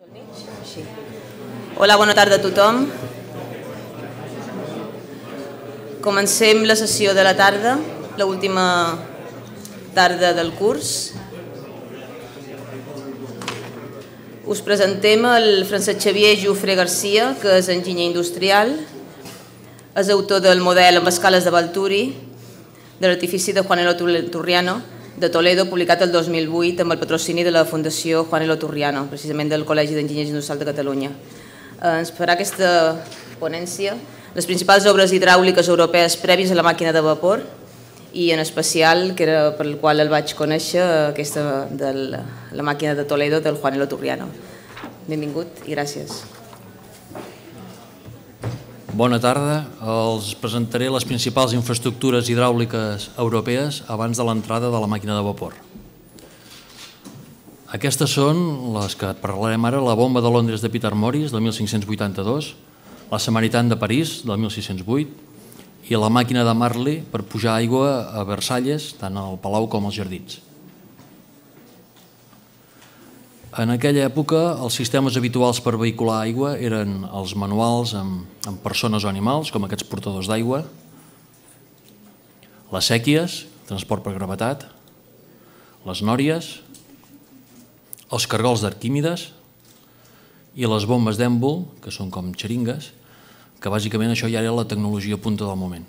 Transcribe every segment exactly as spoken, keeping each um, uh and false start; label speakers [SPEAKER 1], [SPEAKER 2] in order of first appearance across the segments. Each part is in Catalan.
[SPEAKER 1] Sí. Hola, bona tarda a tothom. Comencem la sessió de la tarda, l'última tarda del curs. Us presentem el Francesc Xavier Jufre Garcia, que és enginyer industrial, és autor del model amb escales de Valturi, de l'artifici de Juan Elo Turriano, de Toledo, publicat el dos mil vuit amb el patrocini de la Fundació Juan Elo Turriano, precisament del Col·legi d'Enginyers Industrials de Catalunya. Ens farà aquesta ponència les principals obres hidràuliques europees prèvies a la màquina de vapor i en especial, que era per el qual el vaig conèixer, aquesta de la màquina de Toledo del Juan Elo Turriano. Benvingut i gràcies.
[SPEAKER 2] Bona tarda. Els presentaré les principals infraestructures hidràuliques europees abans de l'entrada de la màquina de vapor. Aquestes són les que parlarem ara: la bomba de Londres de Peter Morris, del mil cinc-cents vuitanta-dos, la Samaritan de París, del mil sis-cents vuit, i la màquina de Marly per pujar aigua a Versalles, tant al Palau com als Jardins. En aquella època, els sistemes habituals per vehicular aigua eren els manuals amb, amb persones o animals, com aquests portadors d'aigua, les sèquies, transport per gravetat, les nòries, els cargols d'Arquímedes i les bombes d'èmbol, que són com xeringues, que bàsicament això ja era la tecnologia punta del moment.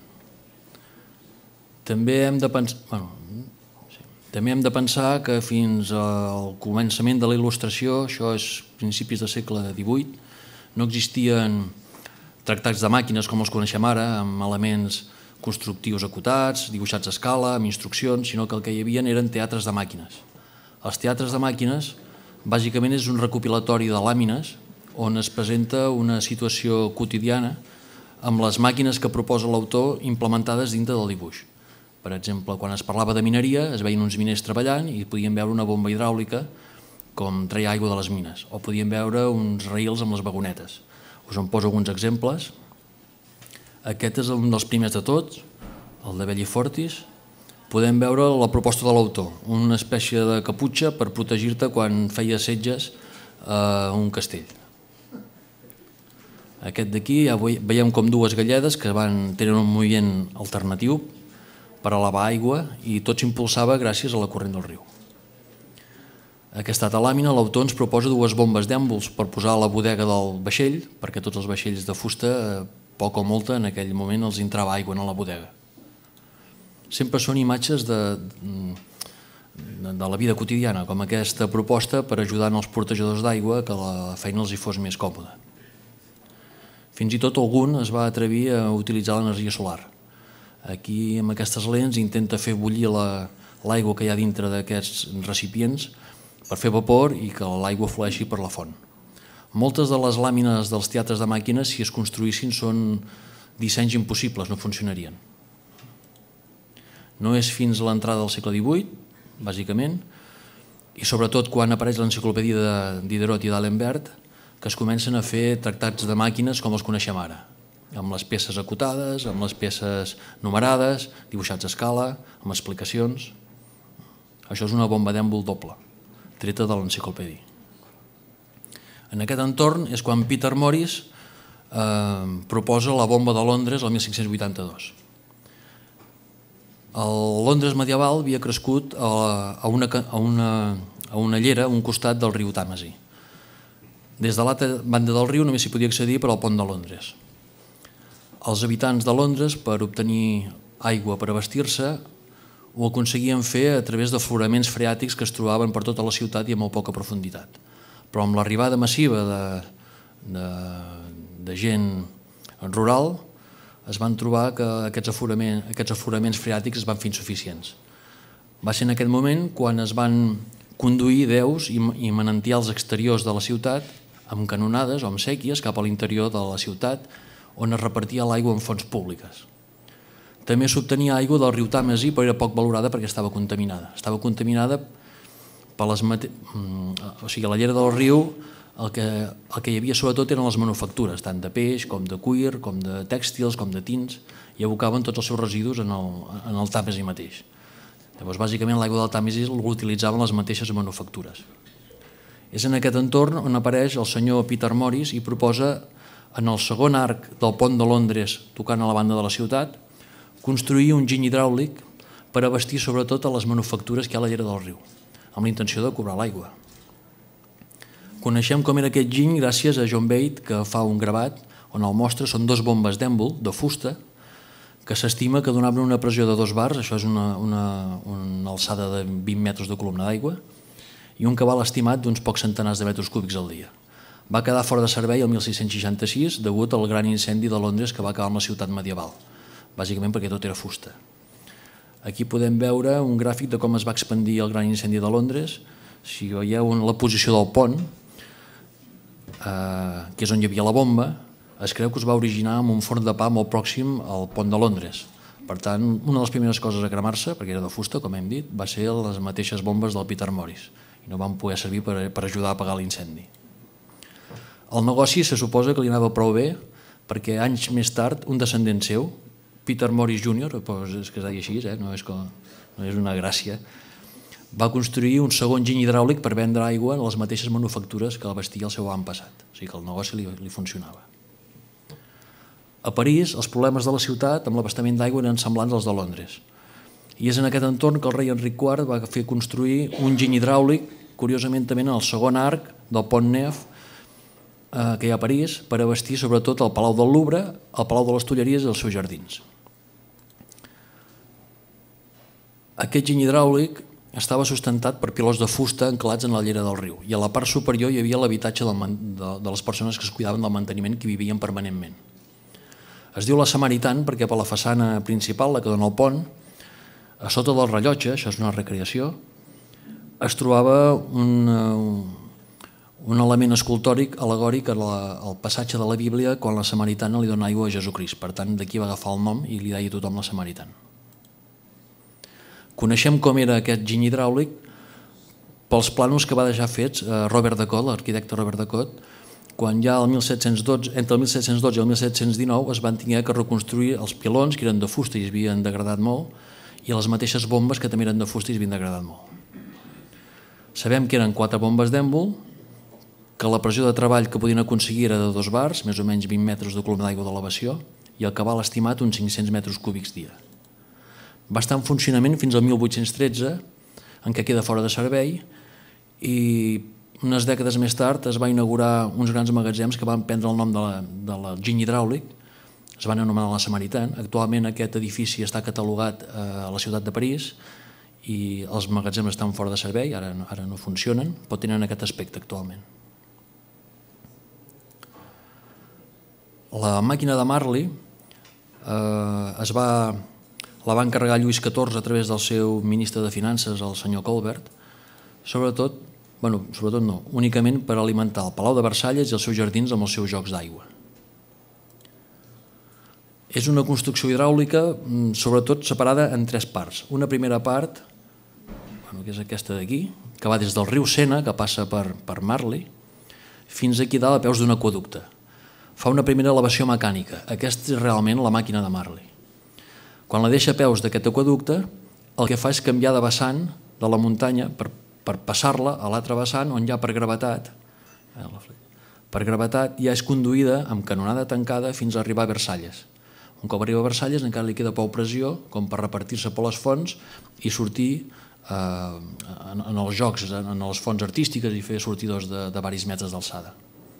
[SPEAKER 2] També hem de pensar... Bueno, També hem de pensar que fins al començament de la il·lustració, això és principis del segle divuit, no existien tractats de màquines com els coneixem ara, amb elements constructius acotats, dibuixats a escala, amb instruccions, sinó que el que hi havia eren teatres de màquines. Els teatres de màquines bàsicament és un recopilatori de làmines on es presenta una situació quotidiana amb les màquines que proposa l'autor implementades dintre del dibuix. Per exemple, quan es parlava de mineria, es veien uns miners treballant i podien veure una bomba hidràulica com treia aigua de les mines, o podien veure uns rails amb les vagonetes. Us en poso alguns exemples. Aquest és un dels primers de tots, el de Belli Fortis. Podem veure la proposta de l'autor, una espècie de caputxa per protegir-te quan feia setges a un castell. Aquest d'aquí ja veiem com dues galledes que van tenir un moviment alternatiu per elevar aigua i tot s'impulsava gràcies a la corrent del riu. Aquesta altra làmina, l'autor ens proposa dues bombes d'èmbols per posar a la bodega del vaixell, perquè tots els vaixells de fusta, poc o molta, en aquell moment els entrava aigua a la bodega. Sempre són imatges de, de la vida quotidiana, com aquesta proposta per ajudar els portejadors d'aigua que la feina els hi fos més còmoda. Fins i tot algun es va atrevir a utilitzar l'energia solar. Aquí, amb aquestes lents, intenta fer bullir l'aigua que hi ha dintre d'aquests recipients per fer vapor i que l'aigua flueixi per la font. Moltes de les làmines dels teatres de màquines, si es construïssin, són dissenys impossibles, no funcionarien. No és fins a l'entrada del segle divuit, bàsicament, i sobretot quan apareix l'enciclopèdia de Diderot i d'Alembert, que es comencen a fer tractats de màquines com els coneixem ara, amb les peces acotades, amb les peces numerades, dibuixats a escala, amb explicacions. Això és una bomba d'èmbol doble, treta de l'enciclopèdia. En aquest entorn és quan Peter Morris eh, proposa la bomba de Londres el mil cinc-cents vuitanta-dos. El Londres medieval havia crescut a, a, una, a, una, a una llera, a un costat del riu Tàmesi. Des de l'altra banda del riu només s'hi podia accedir per al pont de Londres. Els habitants de Londres, per obtenir aigua per abastir-se, ho aconseguien fer a través d'afloraments freàtics que es trobaven per tota la ciutat i a molt poca profunditat. Però amb l'arribada massiva de, de, de gent rural es van trobar que aquests afloraments, aquests afloraments freàtics es van fer insuficients. Va ser en aquest moment quan es van conduir deus i, i manantials exteriors de la ciutat amb canonades o amb sèquies cap a l'interior de la ciutat, on es repartia l'aigua en fonts públiques. També s'obtenia aigua del riu Tàmesi, però era poc valorada perquè estava contaminada. Estava contaminada per les... O sigui, a la llera del riu el que, el que hi havia sobretot eren les manufactures, tant de peix com de cuir, com de tèxtils, com de tints, i abocaven tots els seus residus en el, en el Tàmesi mateix. Llavors, bàsicament, l'aigua del Tàmesi l'utilitzaven les mateixes manufactures. És en aquest entorn on apareix el senyor Peter Morris i proposa, en el segon arc del pont de Londres, tocant a la banda de la ciutat, construir un giny hidràulic per abastir sobretot a les manufactures que hi ha a la llera del riu, amb la intenció de cobrar l'aigua. Coneixem com era aquest giny gràcies a John Bate, que fa un gravat on el mostra, són dos bombes d'èmbol, de fusta, que s'estima que donaven una pressió de dos bars, això és una, una, una alçada de vint metres de columna d'aigua, i un cabal estimat d'uns pocs centenars de metres cúbics al dia. Va quedar fora de servei el mil sis-cents seixanta-sis degut al gran incendi de Londres que va acabar amb la ciutat medieval, bàsicament perquè tot era fusta. Aquí podem veure un gràfic de com es va expandir el gran incendi de Londres. Si veieu la posició del pont, eh, que és on hi havia la bomba, es creu que es va originar amb un forn de pa molt pròxim al pont de Londres. Per tant, una de les primeres coses a cremar-se, perquè era de fusta, com hem dit, va ser les mateixes bombes del Peter Morris i no van poder servir per, per ajudar a apagar l'incendi. El negoci se suposa que li anava prou bé perquè anys més tard un descendent seu, Peter Morris júnior, és que es deia així, eh? no, és com, no és una gràcia, va construir un segon giny hidràulic per vendre aigua a les mateixes manufactures que abastia el seu avantpassat. O sigui que el negoci li, li funcionava. A París, els problemes de la ciutat amb l'abastament d'aigua eren semblants als de Londres. I és en aquest entorn que el rei Enric quart va fer construir un giny hidràulic, curiosament també en el segon arc del Pont Neuf, eh, que hi ha a París, per abastir sobretot el Palau del Louvre, el Palau de les Tulleries i els seus jardins. Aquest giny hidràulic estava sustentat per pilons de fusta anclats en la llera del riu i a la part superior hi havia l'habitatge de les persones que es cuidaven del manteniment, que vivien permanentment. Es diu la Samaritan perquè per la façana principal, la que dona al pont, a sota del rellotge, això és una recreació, es trobava un, un element escultòric al·legòric al passatge de la Bíblia quan la Samaritana li dona aigua a Jesucrist. Per tant, d'aquí va agafar el nom i li deia a tothom la Samaritan. Coneixem com era aquest giny hidràulic pels plànols que va deixar fets Robert de Cotte, l'arquitecte Robert de Cotte, quan ja el mil set-cents dotze, entre el mil set-cents dotze i el mil set-cents dinou es van haver que reconstruir els pilons, que eren de fusta i es havien degradat molt, i les mateixes bombes, que també eren de fusta i es havien degradat molt. Sabem que eren quatre bombes d'èmbol, que la pressió de treball que podien aconseguir era de dos bars, més o menys vint metres de columna d'aigua d'elevació, i el cabal estimat uns cinc-cents metres cúbics dia. Va estar en funcionament fins al mil vuit-cents tretze, en què queda fora de servei, i unes dècades més tard es va inaugurar uns grans magatzems que van prendre el nom de la giny hidràulic, es van anomenar la Samaritan. Actualment aquest edifici està catalogat a la ciutat de París i els magatzems estan fora de servei, ara no funcionen, però tenen aquest aspecte actualment. La màquina de Marly es va... la va encarregar Lluís catorze a través del seu ministre de Finances, el senyor Colbert, sobretot, bueno, sobretot no, únicament per alimentar el Palau de Versalles i els seus jardins amb els seus jocs d'aigua. És una construcció hidràulica, sobretot separada en tres parts. Una primera part, que és aquesta d'aquí, que va des del riu Sena, que passa per Marly, fins aquí dalt a peus d'un aqüeducte. Fa una primera elevació mecànica. Aquesta és realment la màquina de Marly. Quan la deixa a peus d'aquest aqüeducte, el que fa és canviar de vessant de la muntanya per, per passar-la a l'altre vessant, on ja per gravetat, per gravetat ja és conduïda amb canonada tancada fins a arribar a Versalles. Un cop arriba a Versalles encara li queda prou pressió com per repartir-se per les fonts i sortir eh, en els jocs, en les fonts artístiques i fer sortidors de, de varis metres d'alçada.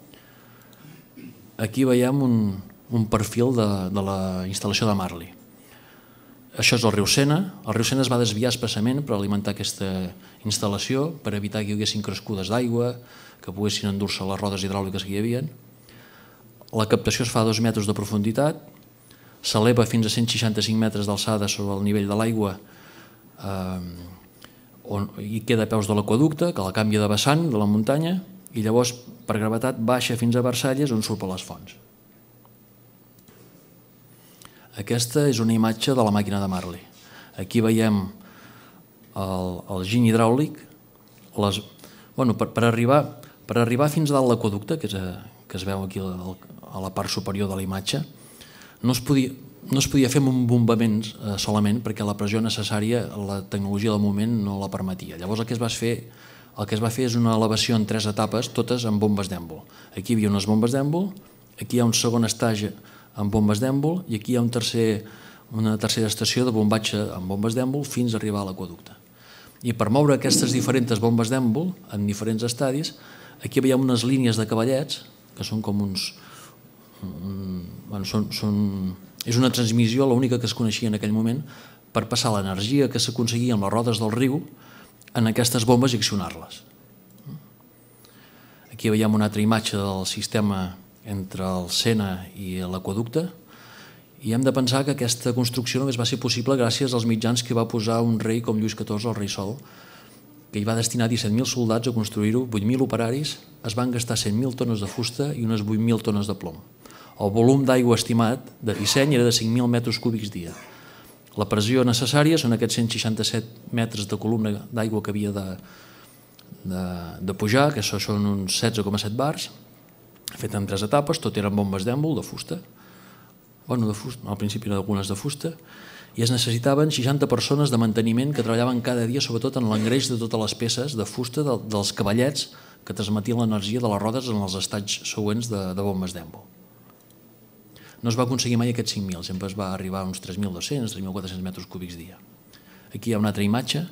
[SPEAKER 2] Aquí veiem un, un perfil de, de la instal·lació de Marly. Això és el riu Sena. El riu Sena es va desviar expressament per alimentar aquesta instal·lació, per evitar que hi haguessin crescudes d'aigua, que poguessin endur-se les rodes hidràuliques que hi havia. La captació es fa a dos metres de profunditat, s'eleva fins a cent seixanta-cinc metres d'alçada sobre el nivell de l'aigua eh, on hi queda a peus de l'aqüeducte, que la canvia de vessant de la muntanya, i llavors per gravetat baixa fins a Versalles on surt per les fonts. Aquesta és una imatge de la màquina de Marly. Aquí veiem el, el giny hidràulic. Les, bueno, per, per, arribar, per arribar fins dalt l'aqüeducte, que, que es veu aquí a, a la part superior de la imatge, no es podia, no es podia fer amb bombaments eh, solament perquè la pressió necessària, la tecnologia del moment no la permetia. Llavors el que es va fer el que es va fer és una elevació en tres etapes, totes amb bombes d'èmbol. Aquí hi havia unes bombes d'èmbol, aquí hi ha un segon estatge amb bombes d'èmbol i aquí hi ha un tercer, una tercera estació de bombatge amb bombes d'èmbol fins a arribar a l'aqüeducte. I per moure aquestes diferents bombes d'èmbol en diferents estadis, aquí hi havia unes línies de cavallets, que són com uns... Bueno, són, són, és una transmissió, l'única que es coneixia en aquell moment, per passar l'energia que s'aconseguia amb les rodes del riu en aquestes bombes i accionar-les. Aquí veiem una altra imatge del sistema entre el Sena i l'aqüeducte i hem de pensar que aquesta construcció només va ser possible gràcies als mitjans que va posar un rei com Lluís catorze, el rei Sol, que hi va destinar disset mil soldats a construir-ho, vuit mil operaris, es van gastar cent mil tones de fusta i unes vuit mil tones de plom. El volum d'aigua estimat de disseny era de cinc mil metres cúbics dia. La pressió necessària són aquests cent seixanta-set metres de columna d'aigua que havia de, de, de pujar, que això són uns setze coma set bars, fet en tres etapes, tot eren bombes d'èmbol, de fusta, bueno, de fusta, al principi eren algunes de fusta, i es necessitaven seixanta persones de manteniment que treballaven cada dia, sobretot en l'engreix de totes les peces de fusta de, dels cavallets que transmetien l'energia de les rodes en els estats següents de, de bombes d'èmbol. No es va aconseguir mai aquests cinc mil, sempre es va arribar a uns tres mil dos-cents, tres mil quatre-cents metres cúbics dia. Aquí hi ha una altra imatge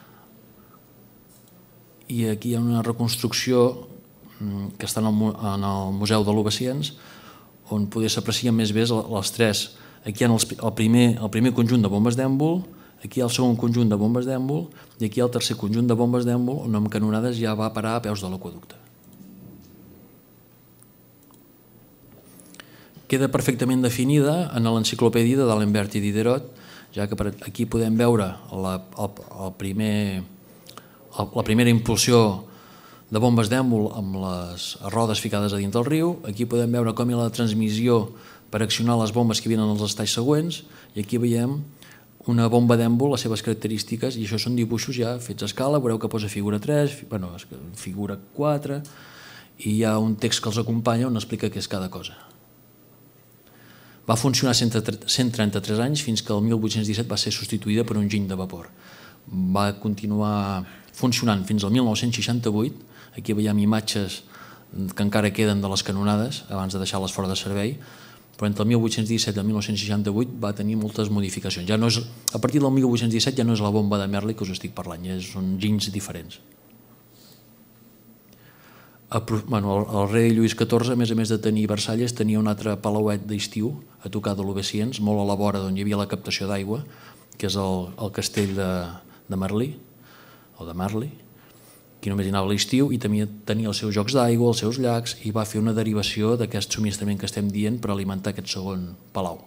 [SPEAKER 2] i aquí hi ha una reconstrucció que està en el Museu de l'Obaciens on poder s'aprecien més bé les tres. Aquí hi ha el primer, el primer conjunt de bombes d'èmbol, aquí hi ha el segon conjunt de bombes d'èmbol i aquí hi ha el tercer conjunt de bombes d'èmbol on amb canonades ja va parar a peus de l'aqüeducte. Queda perfectament definida en l'enciclopèdia de d'Alembert i Diderot, ja que aquí podem veure la, el, el primer, el, la primera impulsió de bombes d'èmbol amb les rodes ficades a dins del riu, aquí podem veure com hi ha la transmissió per accionar les bombes que vinen als estalls següents i aquí veiem una bomba d'èmbol, les seves característiques, i això són dibuixos ja fets a escala, veureu que posa figura tres, bueno, figura quatre, i hi ha un text que els acompanya on explica què és cada cosa. Va funcionar cent trenta-tres anys fins que el mil vuit-cents disset va ser substituïda per un giny de vapor. Va continuar funcionant fins al mil nou-cents seixanta-vuit, aquí veiem imatges que encara queden de les canonades abans de deixar-les fora de servei, però entre el mil vuit-cents disset i el mil nou-cents seixanta-vuit va tenir moltes modificacions. Ja no és, a partir del mil vuit-cents disset ja no és la bomba de Merli que us estic parlant, ja són ginys diferents. Bueno, el, el rei Lluís catorze, a més a més de tenir Versalles, tenia un altre palauet d'estiu a tocar de l'Obaciens, molt a la vora d'on hi havia la captació d'aigua, que és el, el castell de, de Merli, o de Marli, que només hi anava a l'estiu i tenia, tenia els seus jocs d'aigua, els seus llacs, i va fer una derivació d'aquest subministrament que estem dient per alimentar aquest segon palau.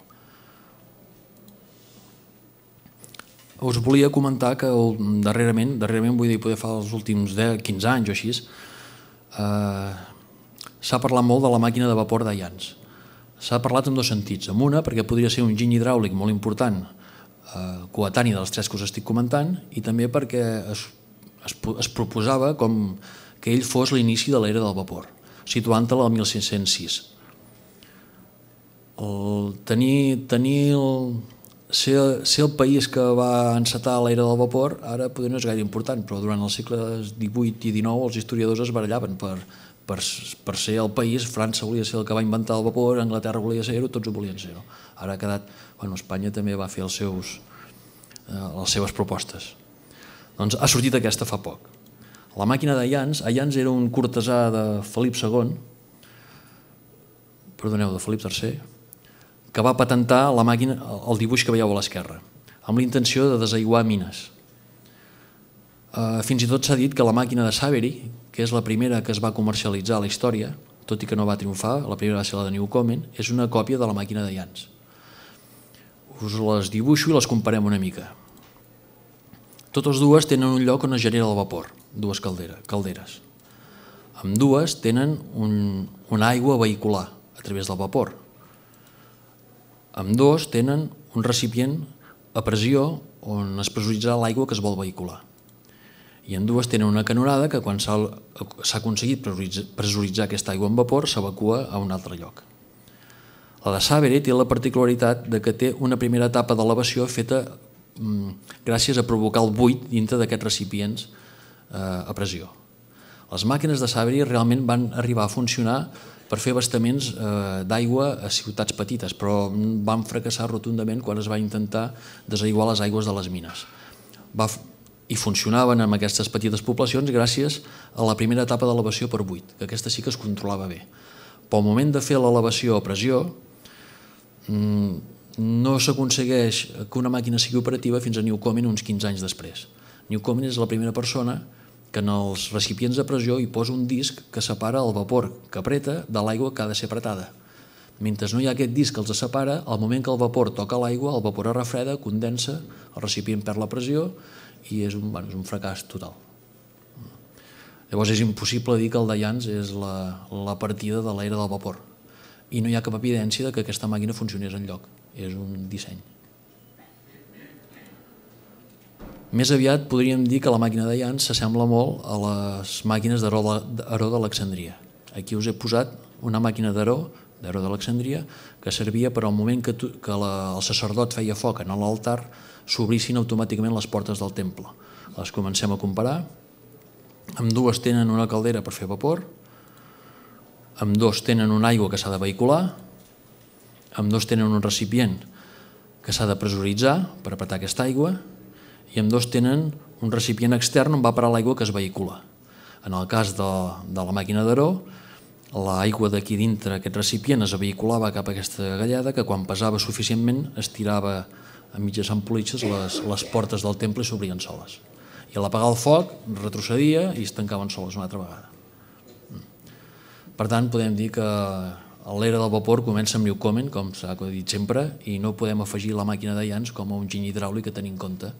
[SPEAKER 2] Us volia comentar que el, darrerament, darrerament vull dir, poder fa els últims deu, quinze anys o així, Uh, s'ha parlat molt de la màquina de vapor d'Ayans. S'ha parlat en dos sentits. En una, perquè podria ser un giny hidràulic molt important, uh, coetani dels tres que us estic comentant, i també perquè es, es, es proposava com que ell fos l'inici de l'era del vapor, situant-la al mil cinc-cents sis. El, tenir tenir el, ser, ser el país que va encetar l'era del vapor ara potser no és gaire important, però durant els segles divuit i dinou els historiadors es barallaven per, per, per ser el país. França volia ser el que va inventar el vapor, Anglaterra volia ser-ho, tots ho volien ser-ho. Ara ha quedat, bueno, Espanya també va fer els seus, eh, les seves propostes. Doncs ha sortit aquesta fa poc. La màquina d'Ayans, Ayans era un cortesà de Felip segon, perdoneu, de Felip tercer, que va patentar la màquina, el dibuix que veieu a l'esquerra, amb la intenció de desaiguar mines. Fins i tot s'ha dit que la màquina de Savery, que és la primera que es va comercialitzar a la història, tot i que no va triomfar, la primera va ser la de Newcomen, és una còpia de la màquina d'Ayans. Us les dibuixo i les comparem una mica. Totes dues tenen un lloc on es genera el vapor, dues calderes. Ambdues tenen un, una aigua vehicular a través del vapor. Ambdós tenen un recipient a pressió on es pressuritzarà l'aigua que es vol vehicular. I ambdues tenen una canonada que quan s'ha aconseguit pressuritzar aquesta aigua en vapor s'evacua a un altre lloc. La de Savery té la particularitat que té una primera etapa d'elevació feta gràcies a provocar el buit dintre d'aquests recipients a pressió. Les màquines de Sabri realment van arribar a funcionar per fer abastaments d'aigua a ciutats petites, però van fracassar rotundament quan es va intentar desaiguar les aigües de les mines. I funcionaven amb aquestes petites poblacions gràcies a la primera etapa d'elevació per buit, que aquesta sí que es controlava bé. Però al moment de fer l'elevació a pressió no s'aconsegueix que una màquina sigui operativa fins a Newcomen uns quinze anys després. Newcomen és la primera persona que en els recipients de pressió hi posa un disc que separa el vapor que apreta de l'aigua que ha de ser apretada. Mentre no hi ha aquest disc que els separa, al moment que el vapor toca l'aigua, el vapor es refreda, condensa, el recipient perd la pressió i és un, bueno, és un fracàs total. Llavors és impossible dir que el Dayans és la, la partida de l'era del vapor i no hi ha cap evidència que aquesta màquina funcionés enlloc, és un disseny. Més aviat podríem dir que la màquina de Dayans s'assembla molt a les màquines d'Heró d'Alexandria. Aquí us he posat una màquina d'Heró d'Heró d'Alexandria que servia per al moment que, tu, que la, el sacerdot feia foc en l'altar s'obrissin automàticament les portes del temple. Les comencem a comparar. Ambdues tenen una caldera per fer vapor, ambdós tenen una aigua que s'ha de vehicular, ambdós tenen un recipient que s'ha de pressuritzar per apretar aquesta aigua i ambdós tenen un recipient extern on va parar l'aigua que es vehicula. En el cas de, de la màquina d'Heró, l'aigua d'aquí dintre aquest recipient es vehiculava cap a aquesta galleda que quan pesava suficientment estirava a mitges ampolitxes les, les portes del temple i s'obrien soles. I a l'apagar el foc retrocedia i es tancaven soles una altra vegada. Per tant, podem dir que l'era del vapor comença amb Newcomen, com s'ha dit sempre, i no podem afegir la màquina de Dayans com a un giny hidràulic a tenir en compte.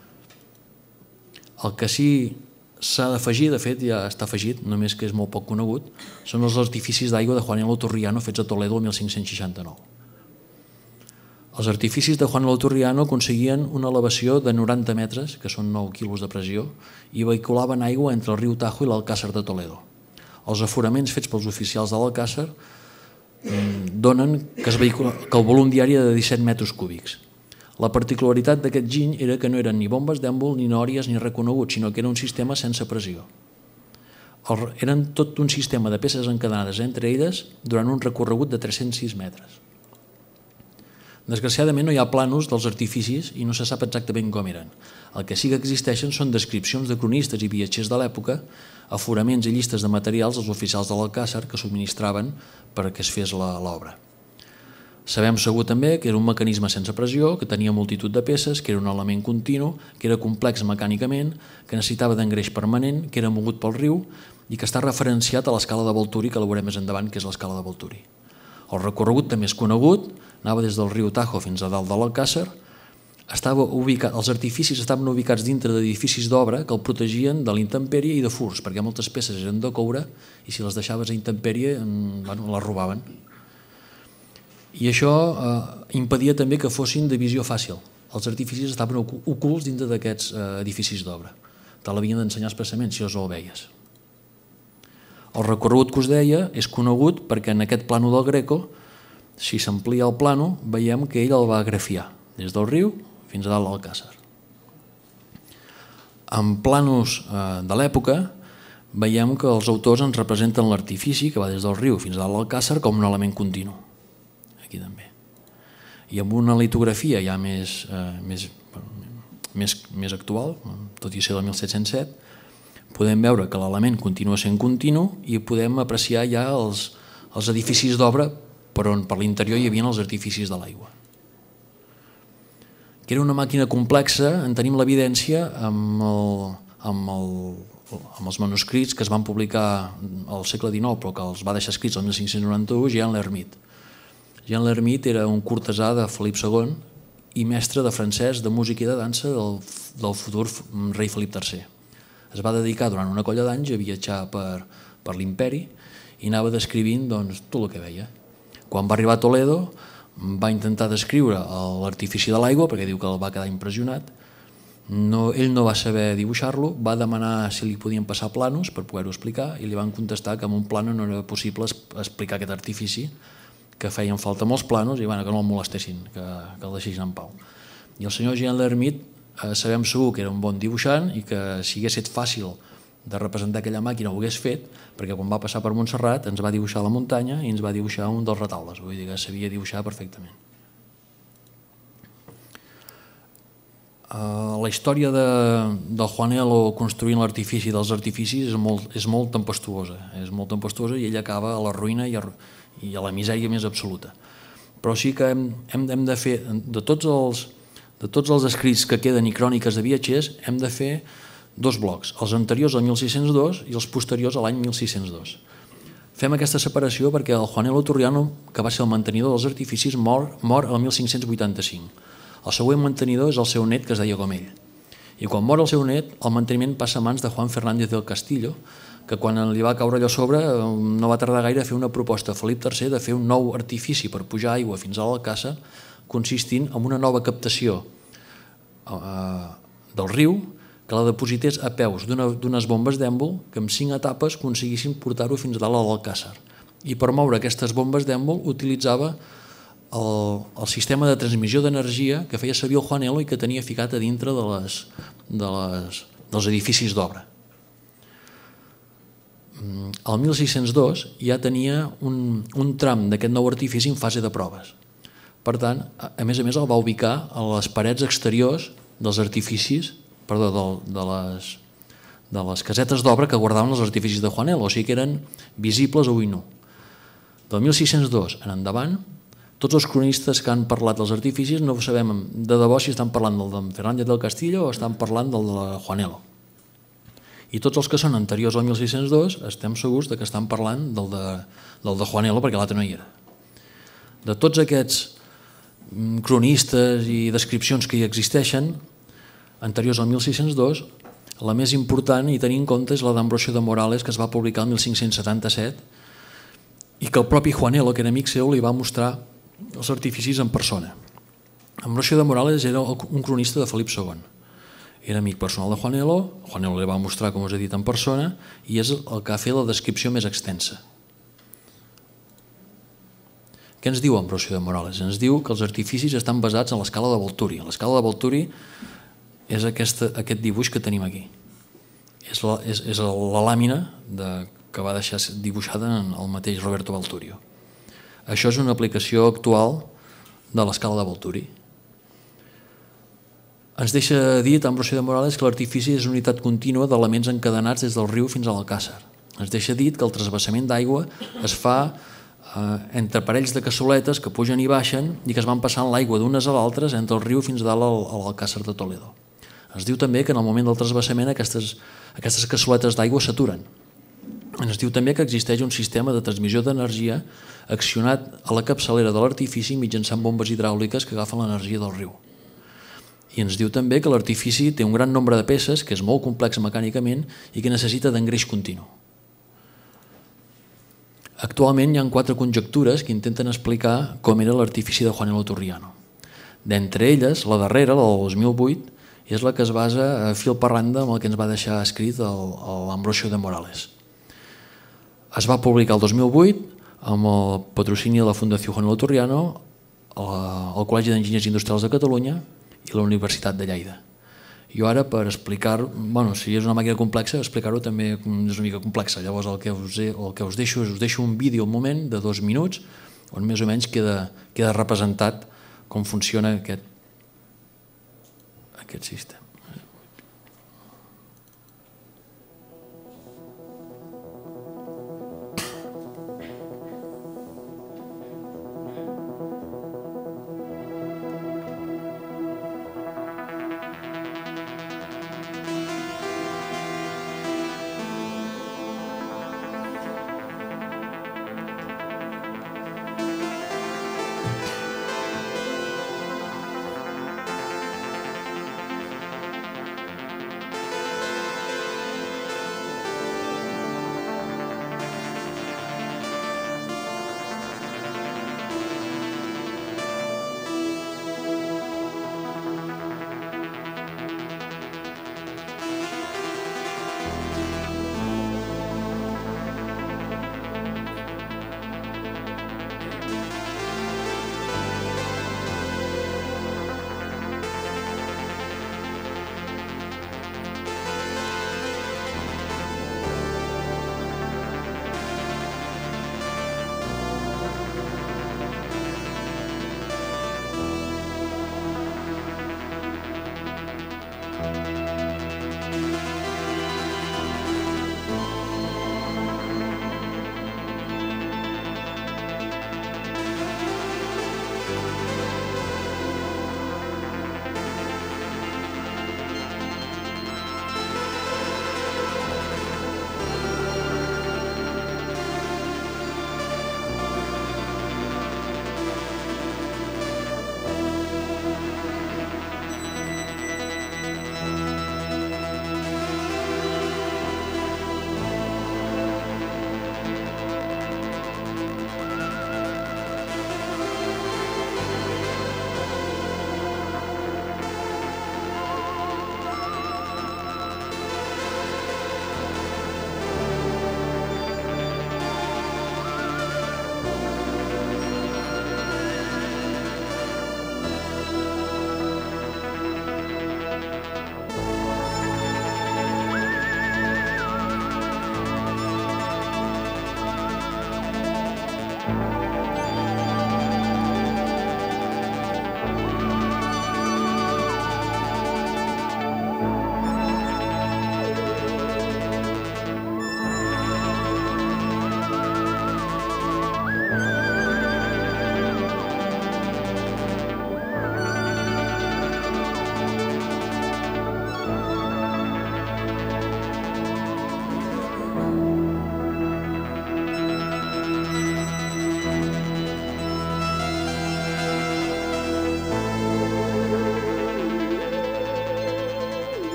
[SPEAKER 2] El que sí s'ha d'afegir, de fet ja està afegit, només que és molt poc conegut, són els artificis d'aigua de Juan Turriano fets a Toledo el mil cinc-cents seixanta-nou. Els artificis de Juan Turriano aconseguien una elevació de noranta metres, que són nou quilos de pressió, i vehiculaven aigua entre el riu Tajo i l'Alcàsser de Toledo. Els aforaments fets pels oficials de l'Alcàsser donen que, es vehicula, que el volum diari era de disset metres cúbics. La particularitat d'aquest giny era que no eren ni bombes d'èmbol, ni nòries, ni reconeguts, sinó que era un sistema sense pressió. El, eren tot un sistema de peces encadenades entre elles durant un recorregut de tres-cents sis metres. Desgraciadament no hi ha plànols dels artificis i no se sap exactament com eren. El que sí que existeixen són descripcions de cronistes i viatgers de l'època, aforaments i llistes de materials dels oficials de l'Alcàsser que subministraven perquè es fes l'obra. Sabem segur també que era un mecanisme sense pressió, que tenia multitud de peces, que era un element continu, que era complex mecànicament, que necessitava d'engreix permanent, que era mogut pel riu i que està referenciat a l'escala de Volturi, que la veurem més endavant, que és l'escala de Volturi. El recorregut també és conegut, anava des del riu Tajo fins a dalt de l'Alcàsser, els artificis estaven ubicats dintre d'edificis d'obra que el protegien de l'intempèrie i de furs, perquè moltes peces eren de coure i si les deixaves a intempèrie bueno, les robaven. I això eh, impedia també que fossin de visió fàcil. Els artificis estaven ocults dintre d'aquests eh, edificis d'obra. Te l'havien d'ensenyar expressament si els el veies. El recorregut que us deia és conegut perquè en aquest plano del Greco, si s'amplia el plano, veiem que ell el va grafiar des del riu fins a dalt l'Alcàsser. En planos eh, de l'època veiem que els autors ens representen l'artifici que va des del riu fins a dalt l'Alcàsser com un element continu. Aquí també. I amb una litografia ja més, eh, més, més, més actual, tot i ser del mil set-cents set, podem veure que l'element continua sent continu i podem apreciar ja els, els edificis d'obra per on per l'interior hi havia els artificis de l'aigua. Que era una màquina complexa, en tenim l'evidència amb, el, amb, el, amb els manuscrits que es van publicar al segle dinou però que els va deixar escrits el mil cinc-cents noranta-u Jean l'Hermite. Jean l'Hermite era un cortesà de Felip segon i mestre de francès, de música i de dansa del, del futur rei Felip tercer. Es va dedicar durant una colla d'anys a viatjar per, per l'imperi i anava descrivint doncs, tot el que veia. Quan va arribar a Toledo va intentar descriure l'artifici de l'aigua perquè diu que el va quedar impressionat. No, ell no va saber dibuixar-lo, va demanar si li podien passar planos per poder-ho explicar i li van contestar que amb un plano no era possible explicar aquest artifici, que feien falta molts planos i bueno, que no el molestessin, que, que el deixessin en pau. I el senyor Jean l'Hermite eh, sabem segur que era un bon dibuixant i que si hagués estat fàcil de representar aquella màquina ho hagués fet, perquè quan va passar per Montserrat ens va dibuixar la muntanya i ens va dibuixar un dels retaules, vull dir que sabia dibuixar perfectament. Uh, la història de, del Juanelo construint l'artifici dels artificis és molt, és molt tempestuosa, és molt tempestuosa i ell acaba a la ruïna i a, i a la misèria més absoluta. Però sí que hem, hem, hem de fer, de tots, els, de tots els escrits que queden i cròniques de viatgers, hem de fer dos blocs, els anteriors al mil sis-cents dos i els posteriors a l'any mil sis-cents dos. Fem aquesta separació perquè el Juanelo Turriano, que va ser el mantenidor dels artificis, mor, mor el mil cinc-cents vuitanta-cinc. El següent mantenidor és el seu net, que es deia com ell. I quan mor el seu net, el manteniment passa a mans de Juan Fernández del Castillo, que quan li va caure allò a sobre no va tardar gaire a fer una proposta a Felip tercer de fer un nou artifici per pujar aigua fins a l'Alcàsser, consistint en una nova captació del riu que la deposités a peus d'unes bombes d'èmbol que amb cinc etapes aconseguissin portar-ho fins a dalt a l'Alcàsser. I per moure aquestes bombes d'èmbol utilitzava el, el sistema de transmissió d'energia que feia servir el Juanelo i que tenia ficat a dintre de les, de les, dels edificis d'obra. El mil sis-cents dos ja tenia un, un tram d'aquest nou artifici en fase de proves. Per tant, a més a més el va ubicar a les parets exteriors dels artificis, perdó, de, de, les, de les casetes d'obra que guardaven els artificis de Juanelo, o sigui que eren visibles a ull nu. Del mil sis-cents dos en endavant, tots els cronistes que han parlat dels artificis no sabem de debò si estan parlant del de Fernández del Castillo o estan parlant del de Juanelo. I tots els que són anteriors al mil sis-cents dos estem segurs que estan parlant del de, del de Juanelo perquè l'altre no hi era. De tots aquests cronistes i descripcions que hi existeixen, anteriors al mil sis-cents dos, la més important i tenir en compte és la d'Ambrosio de Morales, que es va publicar el mil cinc-cents setanta-set i que el propi Juanelo, que era amic seu, li va mostrar els artificis en persona. Ambrosio de Morales era un cronista de Felip segon. Era amic personal de Juanelo, Juanelo li va mostrar, com us he dit, en persona, i és el que ha fet la descripció més extensa. Què ens diu Ambrosio de Morales? Ens diu que els artificis estan basats en l'escala de Volturi. L'escala de Volturi és aquesta, aquest dibuix que tenim aquí. És la, és, és la làmina de, que va deixar dibuixada en el mateix Roberto Balturio. Això és una aplicació actual de l'escala de Volturi. Ens deixa dit Ambrosio de Morales que l'artifici és una unitat contínua d'elements encadenats des del riu fins a l'Alcàsser. Ens deixa dit que el transvasament d'aigua es fa eh, entre parells de cassoletes que pugen i baixen i que es van passant l'aigua d'unes a l'altres entre el riu fins a dalt a l'Alcàsser de Toledo. Ens diu també que en el moment del transvasament aquestes, aquestes cassoletes d'aigua s'aturen. Ens diu també que existeix un sistema de transmissió d'energia accionat a la capçalera de l'artifici mitjançant bombes hidràuliques que agafen l'energia del riu. I ens diu també que l'artifici té un gran nombre de peces, que és molt complex mecànicament i que necessita d'engreix continu. Actualment hi ha quatre conjectures que intenten explicar com era l'artifici de Juanelo Turriano. D'entre elles, la darrera, la del dos mil vuit, és la que es basa a fil per randa amb el que ens va deixar escrit l'Ambrosio de Morales. Es va publicar el dos mil vuit amb el patrocini de la Fundació Juanelo Turriano, el Col·legi d'Enginyers Industrials de Catalunya i la Universitat de Lleida. Jo ara, per explicar, bueno, si és una màquina complexa, explicar-ho també és una mica complexa. Llavors el que us, he, el que us deixo és us deixo un vídeo un moment de dos minuts on més o menys queda, queda representat com funciona aquest, aquest sistema.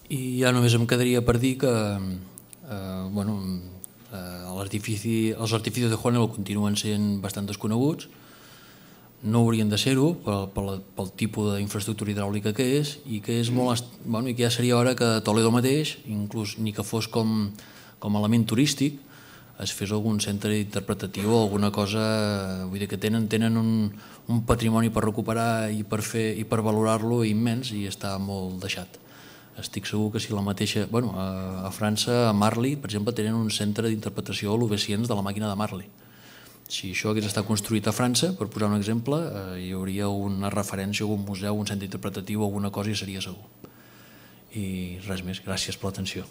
[SPEAKER 2] I ja només em quedaria per dir que eh, bueno, eh, els artificis de Juanelo continuen sent bastant desconeguts, no haurien de ser-ho pel, pel, pel tipus d'infraestructura hidràulica que és i que és molt, bueno, i que ja seria hora que Toledo mateix, inclús ni que fos com, com a element turístic, es fes algun centre interpretatiu o alguna cosa, vull dir que tenen, tenen un, un patrimoni per recuperar i per, fer, i per valorar-lo immens i està molt deixat. Estic segur que si la mateixa... Bueno, a, a França, a Marly, per exemple, tenen un centre d'interpretació a l'Obesiens de la màquina de Marly. Si això hagués estat construït a França, per posar un exemple, eh, hi hauria una referència, un museu, un centre interpretatiu, alguna cosa i seria segur. I res més, gràcies per l'atenció.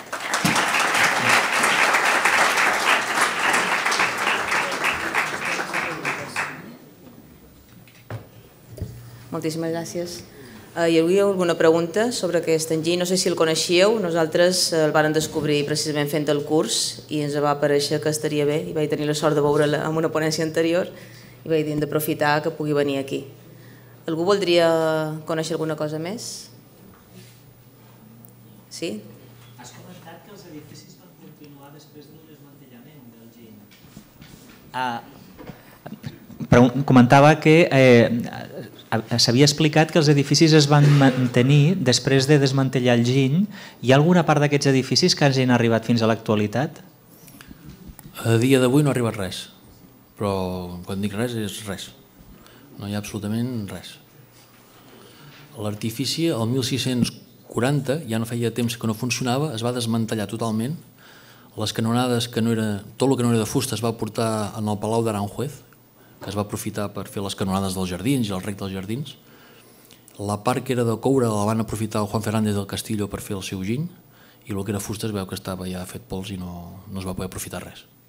[SPEAKER 1] Moltíssimes gràcies. Hi hauria alguna pregunta sobre aquest enginy? No sé si el coneixíeu, nosaltres el vàrem descobrir precisament fent el curs i ens va aparèixer que estaria bé i vaig tenir la sort de veure'l en una ponència anterior i vaig dir d'aprofitar que pugui venir aquí. Algú voldria conèixer alguna cosa més? Sí?
[SPEAKER 3] Has comentat que els edificis van continuar després del desmantellament del giny. Comentava que s'havia explicat que els edificis es van mantenir després de desmantellar el giny. Hi ha alguna part d'aquests edificis que hagin arribat fins a l'actualitat?
[SPEAKER 2] A dia d'avui no ha arribat res, però quan dic res és res. No hi ha absolutament res. L'artifici, el mil sis-cents quaranta, ja no feia temps que no funcionava, es va desmantellar totalment. Les canonades, que no era, tot el que no era de fusta es va portar en el Palau d'Aranjuez, que es va aprofitar per fer les canonades dels jardins i el rec dels jardins. La part que era de coure la van aprofitar el Juan Fernández del Castillo per fer el seu giny i el que era fusta es veu que estava ja fet pols i no, no es va poder aprofitar res.